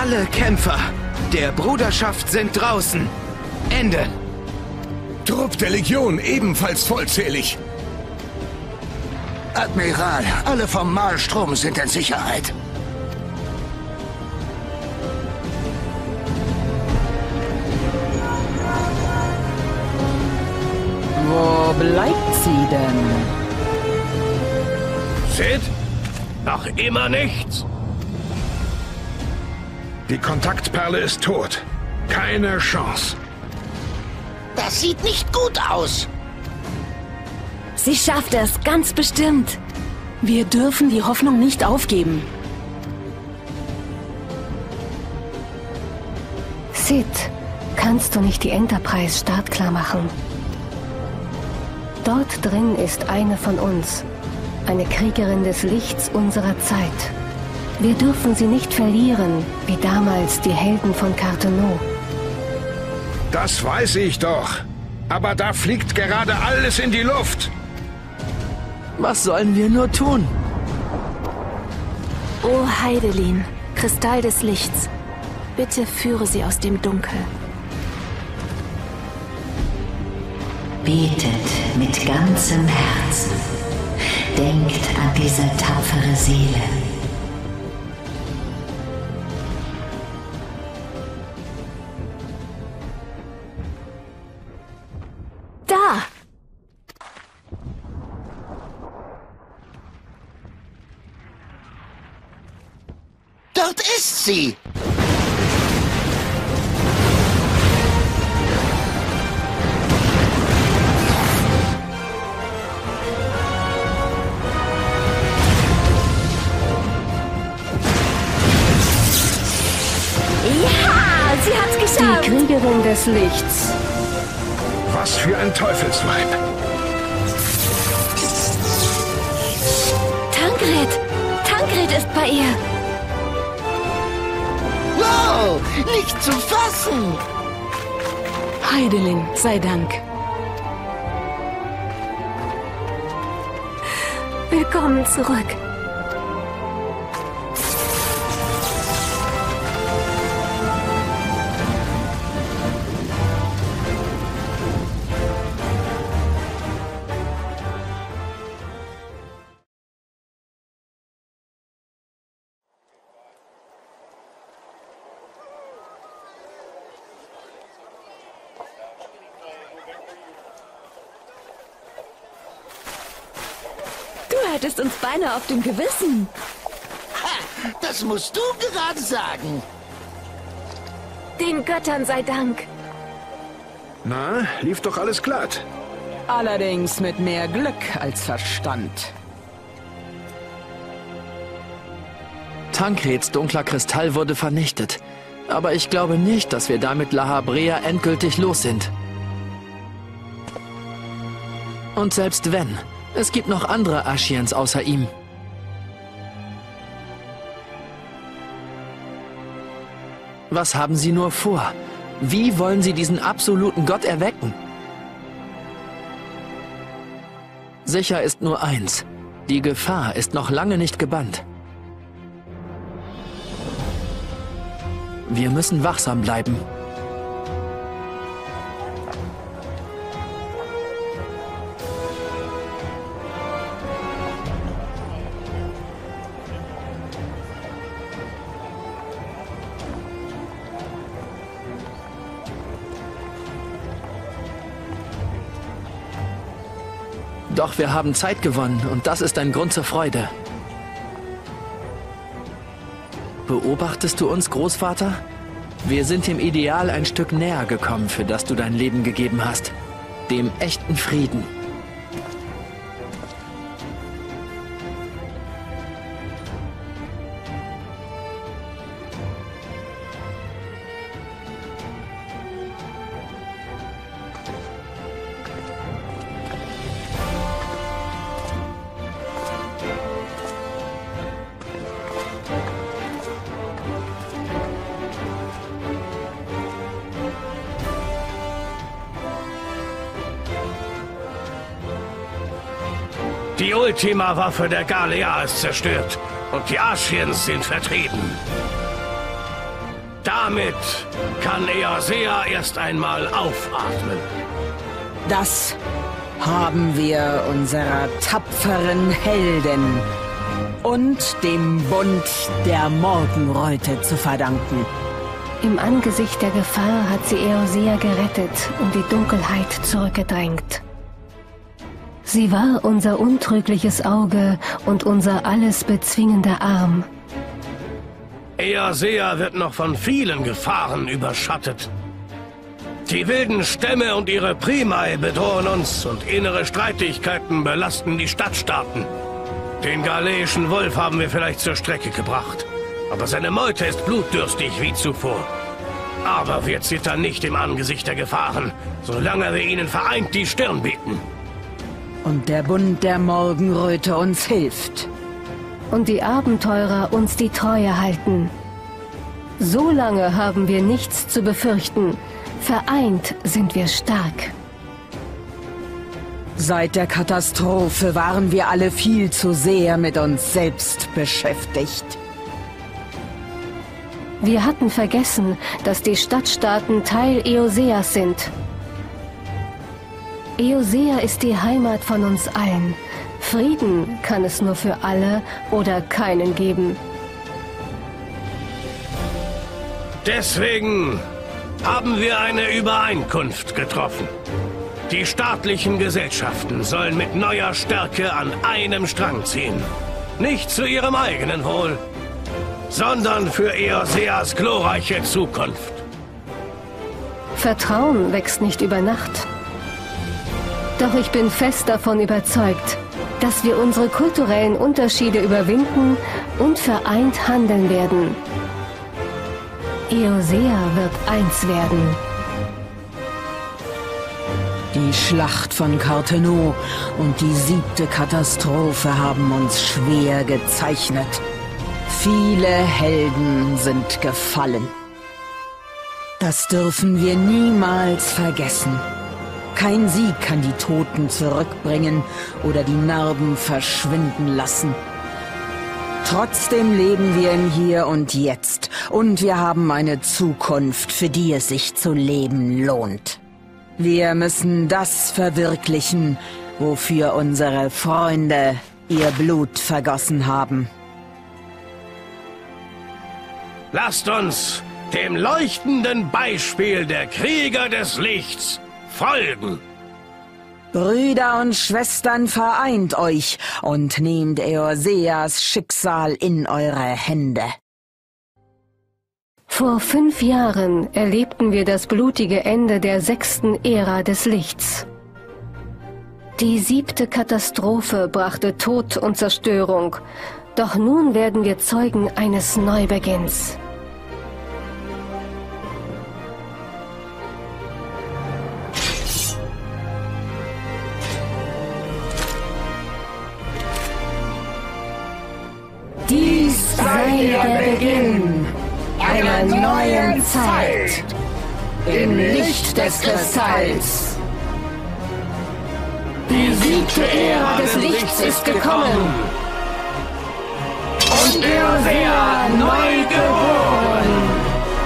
Alle Kämpfer der Bruderschaft sind draußen. Ende. Trupp der Legion ebenfalls vollzählig. Admiral, alle vom Malstrom sind in Sicherheit. Wo bleibt sie denn? Sid? Noch immer nichts? Die Kontaktperle ist tot. Keine Chance. Das sieht nicht gut aus. Sie schafft es, ganz bestimmt. Wir dürfen die Hoffnung nicht aufgeben. Sid, kannst du nicht die Enterprise startklar machen? Dort drin ist eine von uns. Eine Kriegerin des Lichts unserer Zeit. Wir dürfen sie nicht verlieren, wie damals die Helden von Carteneau. Das weiß ich doch. Aber da fliegt gerade alles in die Luft. Was sollen wir nur tun? O Heidelin, Kristall des Lichts, bitte führe sie aus dem Dunkel. Betet mit ganzem Herzen. Denkt an diese tapfere Seele. Da! Dort ist sie! Ja, sie hat's geschafft! Die Kriegerin des Lichts. Was für ein Teufelsweib. Tancred! Tancred ist bei ihr! Wow, nicht zu fassen! Heidelin, sei Dank. Willkommen zurück. Du hättest uns beinahe auf dem Gewissen. Ha, das musst du gerade sagen. Den Göttern sei Dank. Na, lief doch alles glatt. Allerdings mit mehr Glück als Verstand. Tancreds dunkler Kristall wurde vernichtet. Aber ich glaube nicht, dass wir damit La Habrea endgültig los sind. Und selbst wenn, es gibt noch andere Ashians außer ihm. Was haben sie nur vor? Wie wollen sie diesen absoluten Gott erwecken? Sicher ist nur eins. Die Gefahr ist noch lange nicht gebannt. Wir müssen wachsam bleiben. Doch wir haben Zeit gewonnen und das ist ein Grund zur Freude. Beobachtest du uns, Großvater? Wir sind dem Ideal ein Stück näher gekommen, für das du dein Leben gegeben hast. Dem echten Frieden. Die Ultima-Waffe der Galea ist zerstört und die Ashians sind vertrieben. Damit kann Eorsea erst einmal aufatmen. Das haben wir unserer tapferen Heldin und dem Bund der Morgenröte zu verdanken. Im Angesicht der Gefahr hat sie Eorsea gerettet und die Dunkelheit zurückgedrängt. Sie war unser untrügliches Auge und unser alles bezwingender Arm. Eorsea wird noch von vielen Gefahren überschattet. Die wilden Stämme und ihre Primae bedrohen uns und innere Streitigkeiten belasten die Stadtstaaten. Den galäischen Wolf haben wir vielleicht zur Strecke gebracht, aber seine Meute ist blutdürstig wie zuvor. Aber wir zittern nicht im Angesicht der Gefahren, solange wir ihnen vereint die Stirn bieten. Und der Bund der Morgenröte uns hilft. Und die Abenteurer uns die Treue halten. So lange haben wir nichts zu befürchten. Vereint sind wir stark. Seit der Katastrophe waren wir alle viel zu sehr mit uns selbst beschäftigt. Wir hatten vergessen, dass die Stadtstaaten Teil Eorseas sind. Eorsea ist die Heimat von uns allen. Frieden kann es nur für alle oder keinen geben. Deswegen haben wir eine Übereinkunft getroffen. Die staatlichen Gesellschaften sollen mit neuer Stärke an einem Strang ziehen. Nicht zu ihrem eigenen Wohl, sondern für Eorseas glorreiche Zukunft. Vertrauen wächst nicht über Nacht. Doch ich bin fest davon überzeugt, dass wir unsere kulturellen Unterschiede überwinden und vereint handeln werden. Eorsea wird eins werden. Die Schlacht von Carteneau und die 7. Katastrophe haben uns schwer gezeichnet. Viele Helden sind gefallen. Das dürfen wir niemals vergessen. Kein Sieg kann die Toten zurückbringen oder die Narben verschwinden lassen. Trotzdem leben wir im Hier und Jetzt und wir haben eine Zukunft, für die es sich zu leben lohnt. Wir müssen das verwirklichen, wofür unsere Freunde ihr Blut vergossen haben. Lasst uns dem leuchtenden Beispiel der Krieger des Lichts folgen. Brüder und Schwestern, vereint euch und nehmt Eorseas Schicksal in eure Hände. Vor 5 Jahren erlebten wir das blutige Ende der 6. Ära des Lichts. Die 7. Katastrophe brachte Tod und Zerstörung, doch nun werden wir Zeugen eines Neubeginns. Dies sei der Beginn einer neuen Zeit im Licht des Kristalls. Die 7. Ära des Lichts ist gekommen und Eorsea neu geboren.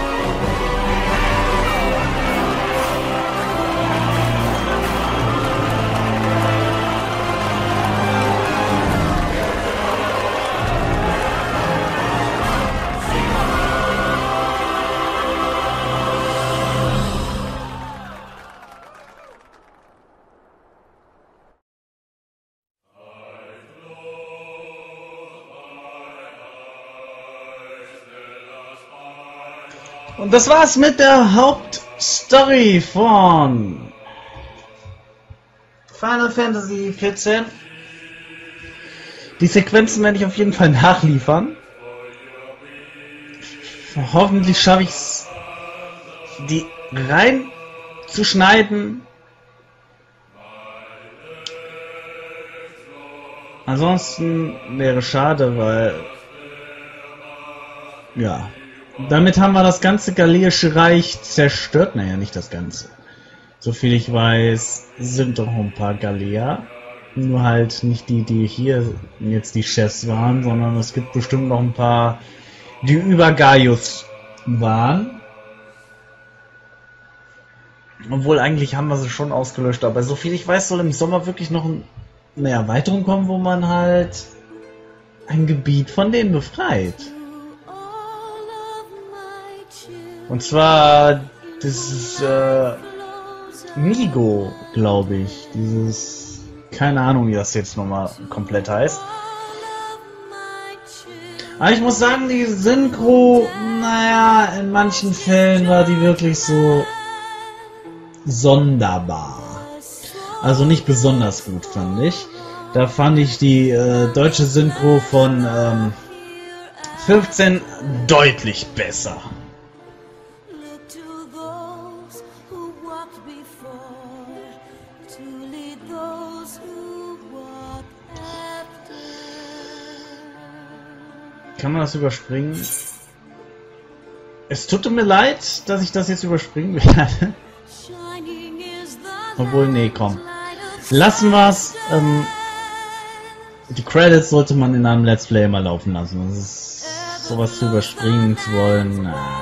Und das war's mit der Hauptstory von Final Fantasy XIV. Die Sequenzen werde ich auf jeden Fall nachliefern. Hoffentlich schaffe ich es, die reinzuschneiden. Ansonsten wäre schade, weil ja, damit haben wir das ganze Galeische Reich zerstört. Naja, nicht das ganze. Soviel ich weiß, sind doch ein paar Galeer. Nur halt nicht die, die hier jetzt die Chefs waren, sondern es gibt bestimmt noch ein paar, die über Gaius waren. Obwohl, eigentlich haben wir sie schon ausgelöscht, aber soviel ich weiß, soll im Sommer wirklich noch eine Erweiterung kommen, wo man halt ein Gebiet von denen befreit. Und zwar dieses Migo, glaube ich. Dieses, keine Ahnung, wie das jetzt nochmal komplett heißt. Aber ich muss sagen, die Synchro, naja, in manchen Fällen war die wirklich so sonderbar. Also nicht besonders gut, fand ich. Da fand ich die deutsche Synchro von 15 deutlich besser. Kann man das überspringen? Es tut mir leid, dass ich das jetzt überspringen werde. Obwohl, nee, komm. Lassen wir's. Die Credits sollte man in einem Let's Play immer laufen lassen. Das ist, sowas zu überspringen zu wollen.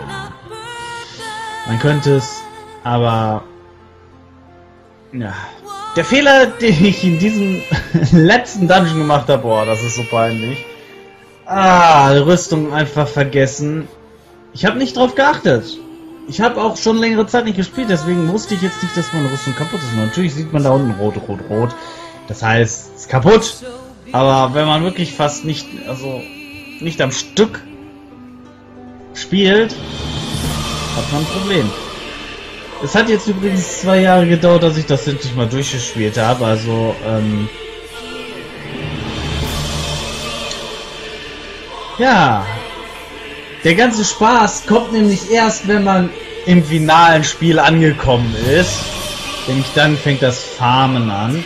Man könnte es, aber ja. Der Fehler, den ich in diesem letzten Dungeon gemacht habe, boah, das ist so peinlich. Rüstung einfach vergessen. Ich habe nicht drauf geachtet. Ich habe auch schon längere Zeit nicht gespielt, deswegen wusste ich jetzt nicht, dass meine Rüstung kaputt ist. Natürlich sieht man da unten rot, rot, rot. Das heißt, es ist kaputt. Aber wenn man wirklich fast nicht, also nicht am Stück spielt, hat man ein Problem. Es hat jetzt übrigens 2 Jahre gedauert, dass ich das endlich mal durchgespielt habe. Also, ja, der ganze Spaß kommt nämlich erst, wenn man im finalen Spiel angekommen ist. Nämlich dann fängt das Farmen an.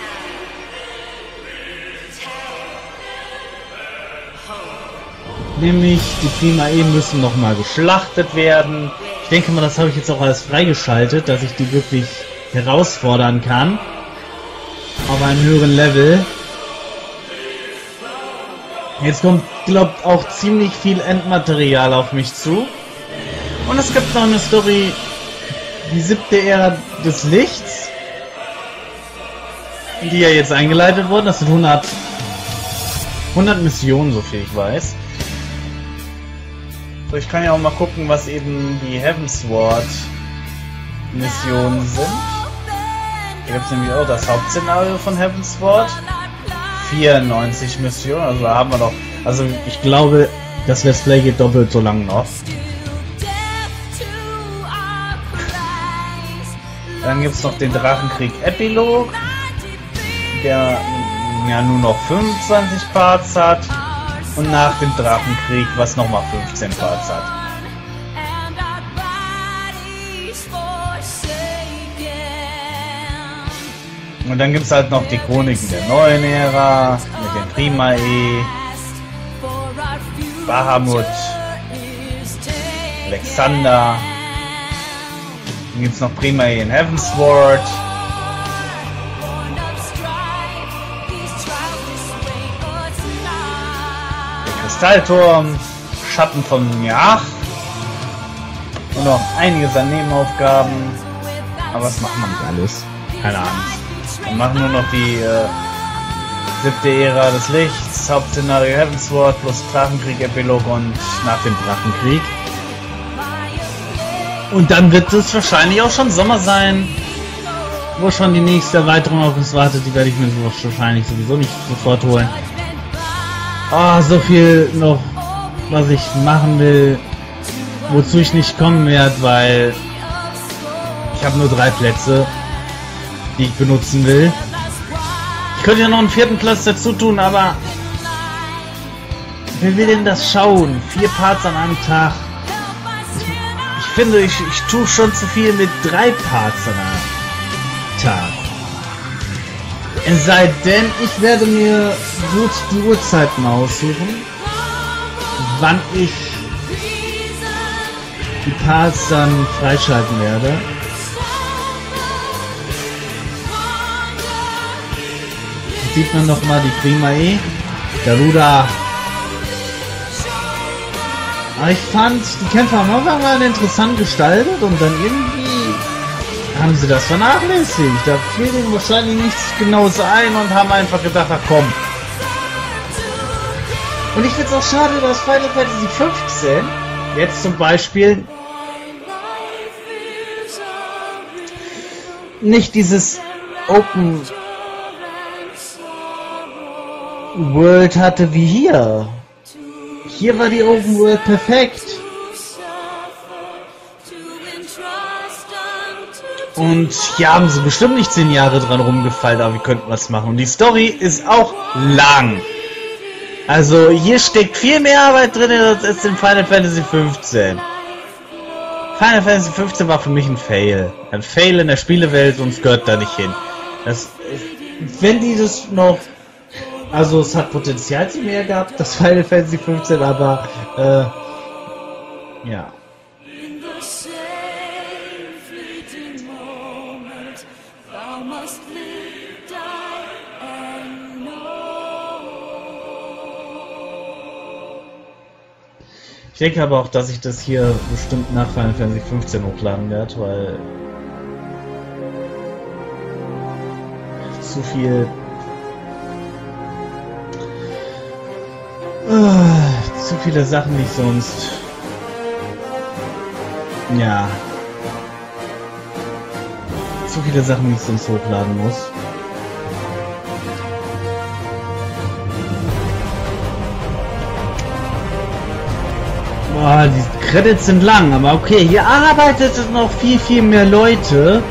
Nämlich die Primae müssen nochmal geschlachtet werden. Ich denke mal, das habe ich jetzt auch alles freigeschaltet, dass ich die wirklich herausfordern kann. Auf einem höheren Level. Jetzt kommt, glaubt, auch ziemlich viel Endmaterial auf mich zu. Und es gibt noch eine Story, die 7. Ära des Lichts, die ja jetzt eingeleitet worden. Das sind 100 Missionen, so viel ich weiß. So, ich kann ja auch mal gucken, was eben die Heavensward Missionen sind. Hier gibt es nämlich auch das Hauptszenario von Heavensward. 94 Missionen, also da haben wir noch. Also ich glaube, das Let's Play geht doppelt so lang noch. Dann gibt es noch den Drachenkrieg Epilog, der ja nur noch 25 Parts hat. Und nach dem Drachenkrieg, was nochmal 15 Parts hat. Und dann gibt es halt noch die Chroniken der neuen Ära, mit den Primae, Bahamut, Alexander. Dann gibt es noch Primae in Heavensward. Kristallturm, Schatten von Njach und noch einiges an Nebenaufgaben. Aber was macht man nicht alles? Keine Ahnung. Wir machen nur noch die 7. Ära des Lichts, Hauptszenario Heavensward plus Drachenkrieg Epilog und nach dem Drachenkrieg. Und dann wird es wahrscheinlich auch schon Sommer sein, wo schon die nächste Erweiterung auf uns wartet. Die werde ich mir wahrscheinlich sowieso nicht sofort holen. So viel noch, was ich machen will, wozu ich nicht kommen werde, weil ich habe nur 3 Plätze, die ich benutzen will. Ich könnte ja noch einen 4. Platz dazu tun, aber wer will denn das schauen? 4 Parts an einem Tag. Ich finde, ich tue schon zu viel mit 3 Parts an einem Tag. Es sei denn, ich werde mir gut die Uhrzeiten aussuchen, wann ich die Parts dann freischalten werde. Jetzt sieht man noch mal die Primae, Garuda. Aber ich fand, die Kämpfe am Anfang waren interessant gestaltet und dann irgendwie haben sie das vernachlässigt. Da fiel ihnen wahrscheinlich nichts Genaues ein und haben einfach gedacht, ach komm. Und ich finde es auch schade, dass Final Fantasy 15 jetzt zum Beispiel nicht dieses Open World hatte wie hier. Hier war die Open World perfekt. Und hier haben sie bestimmt nicht 10 Jahre dran rumgefeilt, aber wir könnten was machen. Und die Story ist auch lang. Also hier steckt viel mehr Arbeit drin als in Final Fantasy 15. Final Fantasy 15 war für mich ein Fail. Ein Fail in der Spielewelt und es gehört da nicht hin. Wenn die das noch... Also es hat Potenzial zu mehr gehabt, das Final Fantasy 15, aber... ja. Ich denke aber auch, dass ich das hier bestimmt nach Final Fantasy 15 hochladen werde, weil zu viel zu viele Sachen, die ich sonst zu viele Sachen, die ich sonst hochladen muss. Boah, die Credits sind lang, aber okay, hier arbeitet es noch viel mehr Leute.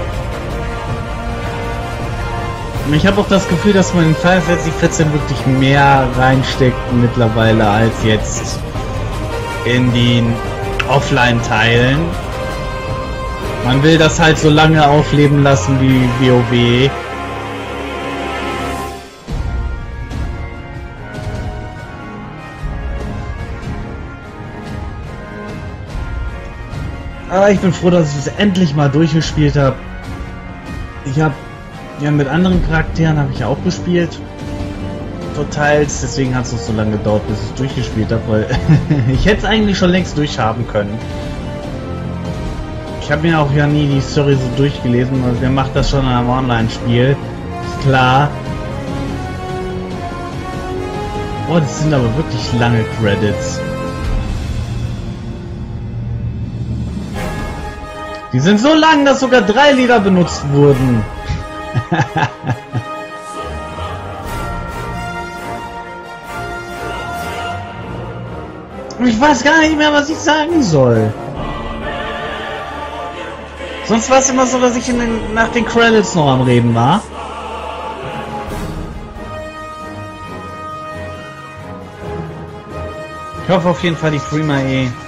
Und ich habe auch das Gefühl, dass man in Final Fantasy 14 wirklich mehr reinsteckt mittlerweile als jetzt in den Offline-Teilen. Man will das halt so lange aufleben lassen wie WoW. Aber ich bin froh, dass ich es endlich mal durchgespielt habe. Ich habe ja mit anderen Charakteren habe ich auch gespielt. Teils, deswegen hat es noch so lange gedauert, bis ich durchgespielt habe, weil ich hätte es eigentlich schon längst durchhaben können. Ich habe mir auch ja nie die Story so durchgelesen, also wer macht das schon in einem Online-Spiel? Ist klar. Oh, das sind aber wirklich lange Credits. Die sind so lang, dass sogar 3 Lieder benutzt wurden. Ich weiß gar nicht mehr, was ich sagen soll. Sonst war es immer so, dass ich nach den Credits noch am Reden war. Ich hoffe auf jeden Fall, die Freema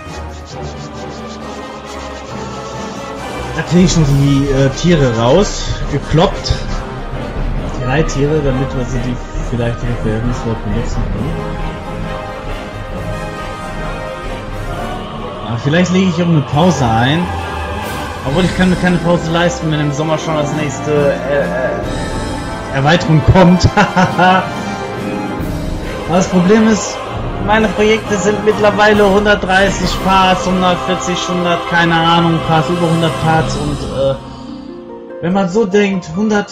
Da kriege ich schon die Tiere raus, gekloppt. 3 Tiere, damit wir sie die vielleicht im Verhältniswort benutzen können. Aber vielleicht lege ich auch eine Pause ein. Obwohl ich kann mir keine Pause leisten, wenn im Sommer schon das nächste Erweiterung kommt. Aber das Problem ist, meine Projekte sind mittlerweile 130 Parts, 140, 100, keine Ahnung, Parts, über 100 Parts und wenn man so denkt,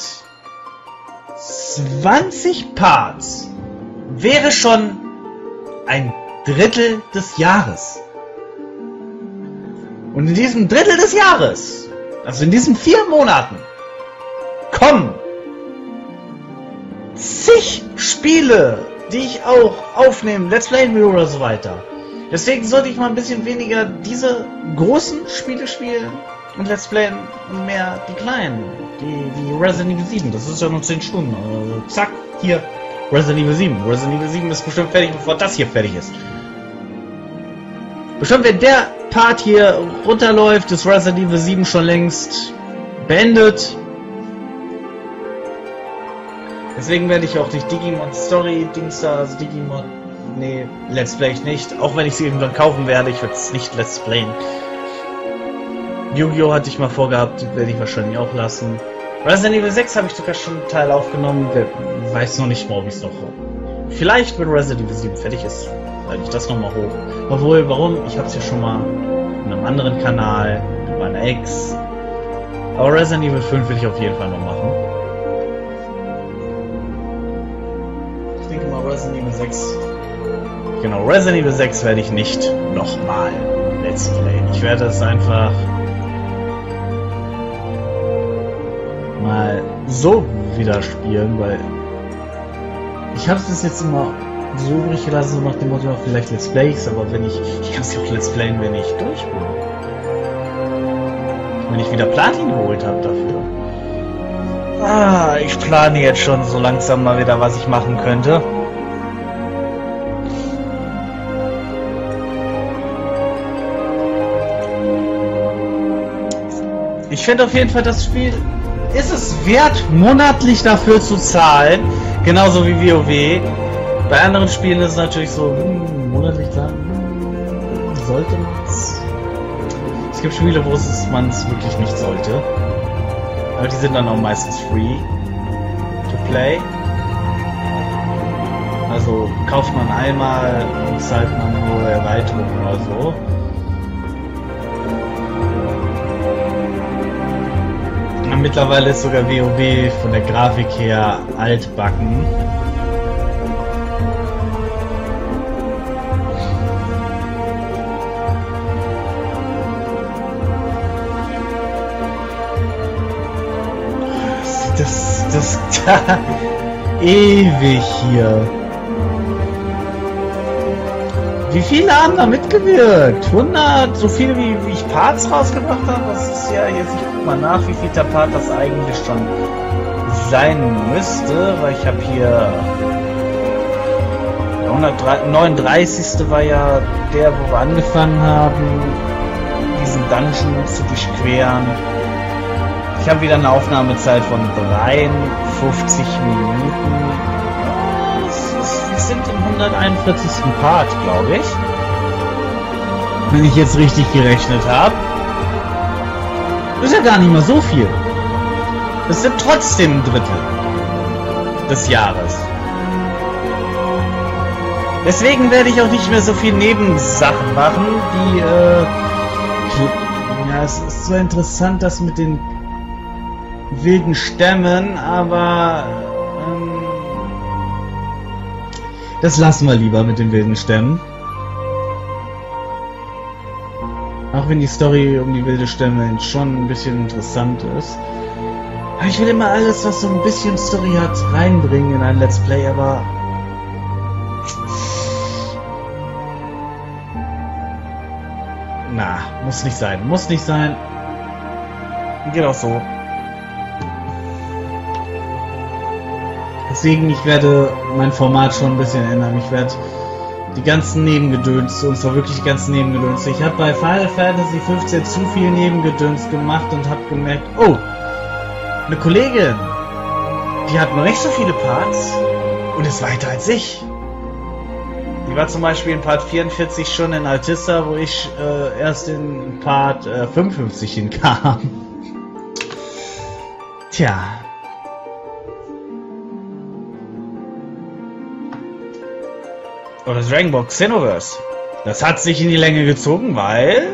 120 Parts wäre schon ein Drittel des Jahres. Und in diesem Drittel des Jahres, also in diesen 4 Monaten, kommen zig Spiele, die ich auch aufnehme, Let's Play oder so weiter. Deswegen sollte ich mal ein bisschen weniger diese großen Spiele spielen und Let's Play mehr die kleinen, die Resident Evil 7. Das ist ja nur 10 Stunden. Also zack, hier, Resident Evil 7. Resident Evil 7 ist bestimmt fertig, bevor das hier fertig ist. Bestimmt, wenn der Part hier runterläuft, ist Resident Evil 7 schon längst beendet. Deswegen werde ich auch nicht Digimon Story Dings da, also Digimon, nee, Let's Play ich nicht. Auch wenn ich sie irgendwann kaufen werde, ich werde es nicht Let's Playen. Yu-Gi-Oh! Hatte ich mal vorgehabt, werde ich wahrscheinlich auch lassen. Resident Evil 6 habe ich sogar schon einen Teil aufgenommen, weiß noch nicht mal, ob ich es noch vielleicht, wenn Resident Evil 7 fertig ist, lade ich das nochmal hoch. Obwohl, warum? Ich habe es ja schon mal in einem anderen Kanal, mit meiner Ex, Aber Resident Evil 5 will ich auf jeden Fall noch machen. Ich denke mal Resident Evil 6. Genau, Resident Evil 6 werde ich nicht nochmal Let's Play. Ich werde es einfach mal so wieder spielen, weil ich habe es bis jetzt immer so übrig gelassen, so nach dem Motto, vielleicht Let's Plays, aber wenn ich kann es ja auch Let's Playen, wenn ich durch bin. Wenn ich wieder Platin geholt habe dafür. Ich plane jetzt schon so langsam mal wieder, was ich machen könnte. Ich finde auf jeden Fall, das Spiel ist es wert, monatlich dafür zu zahlen. Genauso wie WoW. Bei anderen Spielen ist es natürlich so, monatlich zahlen, sollte man es. Es gibt Spiele, wo man es wirklich nicht sollte. Aber die sind dann auch meistens free to play. Also kauft man einmal und zahlt man nur Erweiterungen oder so. Und mittlerweile ist sogar WoW von der Grafik her altbacken. Das ewig hier. Wie viele haben da mitgewirkt? 100? So viele wie ich Parts rausgebracht habe? Das ist ja jetzt, ich guck mal nach, wie viel der Part das eigentlich schon sein müsste, weil ich habe hier der 139. war ja der, wo wir angefangen haben, diesen Dungeon zu durchqueren. Ich habe wieder eine Aufnahmezeit von 53 Minuten. Wir sind im 141. Part, glaube ich. Wenn ich jetzt richtig gerechnet habe. Ist ja gar nicht mehr so viel. Es sind trotzdem ein Drittel des Jahres. Deswegen werde ich auch nicht mehr so viel Nebensachen machen, die, ja, es ist zwar interessant, das mit den wilden Stämmen, aber das lassen wir lieber mit den wilden Stämmen. Auch wenn die Story um die wilde Stämme schon ein bisschen interessant ist. Aber ich will immer alles, was so ein bisschen Story hat, reinbringen in ein Let's Play, aber na, muss nicht sein. Muss nicht sein. Geht auch so. Deswegen, ich werde mein Format schon ein bisschen ändern. Ich werde die ganzen Nebengedöns, und zwar wirklich die ganzen Nebengedöns. Ich habe bei Final Fantasy 15 zu viel Nebengedöns gemacht und habe gemerkt, oh, eine Kollegin, die hat noch nicht so viele Parts und ist weiter als ich. Die war zum Beispiel in Part 44 schon in Altissa, wo ich erst in Part 55 hinkam. Tja. Oder Dragon Ball Xenoverse. Das hat sich in die Länge gezogen, weil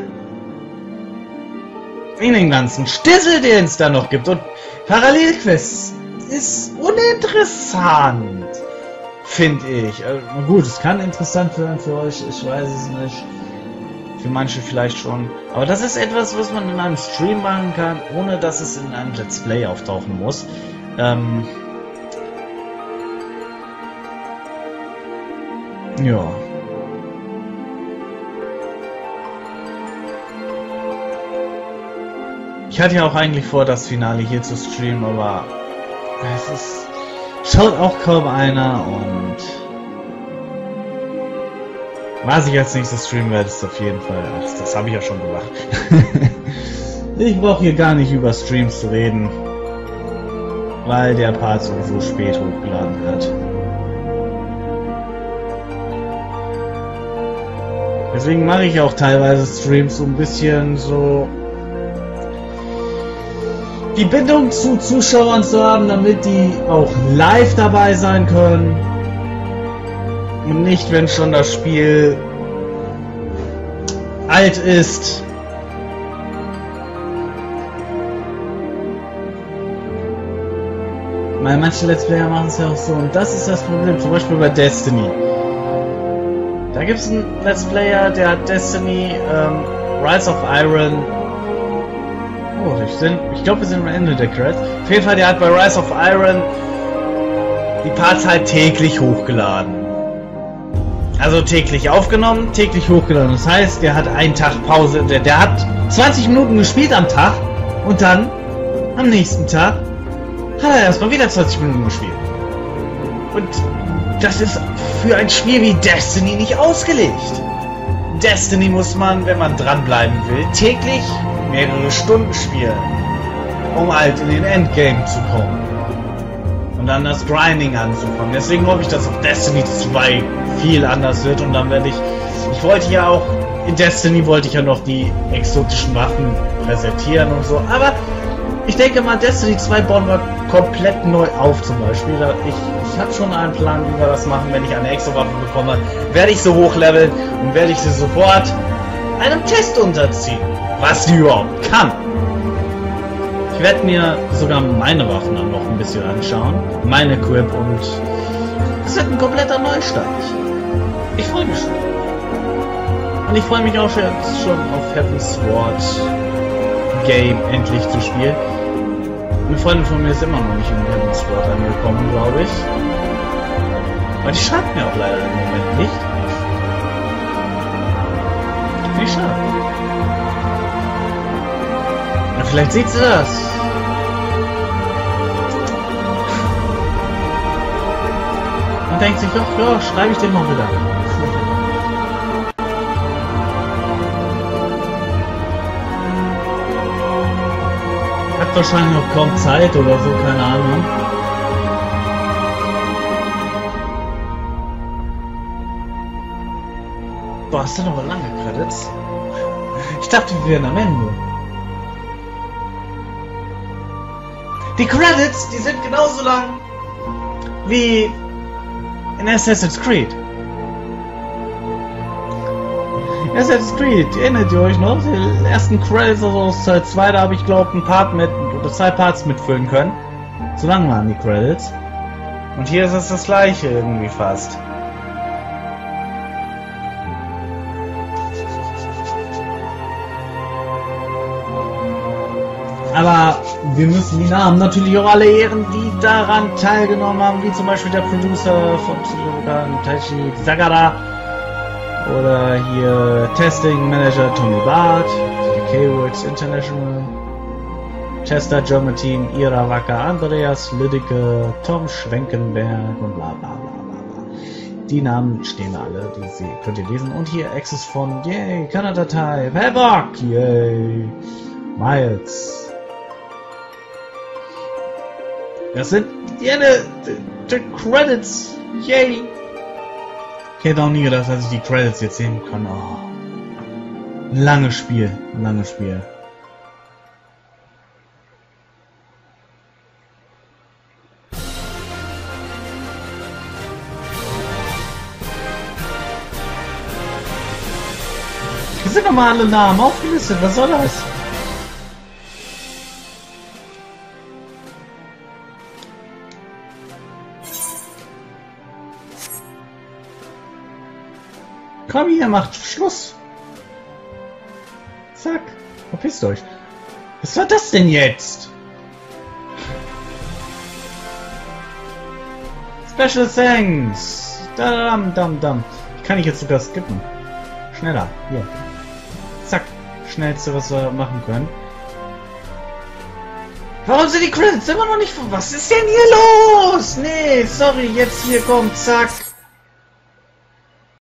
in den ganzen Stissel, den es da noch gibt und Parallelquests ist uninteressant, finde ich. Also, gut, es kann interessant werden für euch, ich weiß es nicht. Für manche vielleicht schon. Aber das ist etwas, was man in einem Stream machen kann, ohne dass es in einem Let's Play auftauchen muss. Ja. Ich hatte ja auch eigentlich vor, das Finale hier zu streamen, aber es ist, schaut auch kaum einer und was ich als nächstes streamen werde, ist auf jeden Fall, das habe ich ja schon gemacht. Ich brauche hier gar nicht über Streams zu reden, weil der Part sowieso spät hochgeladen wird. Deswegen mache ich auch teilweise Streams, so ein bisschen so die Bindung zu Zuschauern zu haben, damit die auch live dabei sein können. Und nicht, wenn schon das Spiel alt ist. Weil manche Let's Player machen es ja auch so, und das ist das Problem, zum Beispiel bei Destiny. Da gibt es einen Let's Player, der hat Destiny, Rise of Iron. Oh, ich glaube, wir sind am Ende der Credits. Auf jeden Fall, der hat bei Rise of Iron die Parts halt täglich hochgeladen. Also täglich aufgenommen, täglich hochgeladen. Das heißt, der hat einen Tag Pause, der hat 20 Minuten gespielt am Tag und dann am nächsten Tag hat er erstmal wieder 20 Minuten gespielt. Und das ist für ein Spiel wie Destiny nicht ausgelegt. Destiny muss man, wenn man dranbleiben will, täglich mehrere Stunden spielen, um halt in den Endgame zu kommen. Und dann das Grinding anzufangen. Deswegen hoffe ich, dass auf Destiny 2 viel anders wird. Und dann werde ich wollte ja auch, in Destiny wollte ich ja noch die exotischen Waffen präsentieren und so. Aber ich denke mal, Destiny 2 bauen wir komplett neu auf zum Beispiel. Ich habe schon einen Plan, wie wir das machen. Wenn ich eine Exo-Waffe bekomme, werde ich sie hochleveln und werde ich sie sofort einem Test unterziehen. Was die überhaupt kann. Ich werde mir sogar meine Waffen dann noch ein bisschen anschauen. Mein Equip, und es wird ein kompletter Neustart. Ich freue mich schon. Und ich freue mich auch jetzt schon auf Heaven's Sword Game endlich zu spielen. Eine Freundin von mir ist immer noch nicht in Heaven's Sword angekommen, glaube ich. Aber die schreibt mir auch leider im Moment nicht. Wie schade. Na, vielleicht sieht sie das. Und denkt sich, ach ja, schreibe ich den mal wieder. Hat wahrscheinlich noch kaum Zeit oder so, keine Ahnung. Boah, das sind aber lange Credits. Ich dachte, wir wären am Ende. Die Credits, die sind genauso lang wie in Assassin's Creed. Assassin's Creed, erinnert ihr euch noch? Die ersten Credits also aus Teil 2, da habe ich glaube ein Part mit, oder 2 Parts mitfüllen können. So lang waren die Credits. Und hier ist es das gleiche irgendwie fast. Aber wir müssen die Namen natürlich auch alle ehren, die daran teilgenommen haben, wie zum Beispiel der Producer von Taichi Sagara oder hier Testing Manager Tommy Barth, K-Works International, Chester German Team, Ira Wacker, Andreas Lüdecke, Tom Schwenkenberg und bla bla bla bla. Die Namen stehen alle, die könnt ihr lesen. Und hier Access von yay, Canada Type, Havoc, yay, Miles. Das sind die Credits. Yay. Ich hätte auch nie gedacht, dass ich die Credits jetzt sehen kann. Oh. Ein langes Spiel. Ein langes Spiel. Hier sind nochmal alle Namen aufgelistet. Was soll das? Komm hier, macht Schluss. Zack. Verpisst euch. Was war das denn jetzt? Special Thanks. Dam, dam, dam. Ich kann ich jetzt sogar skippen. Schneller. Hier. Zack. Schnellste, was wir machen können. Warum sind die Credits immer noch nicht... Was ist denn hier los? Nee, sorry. Jetzt hier kommt. Zack.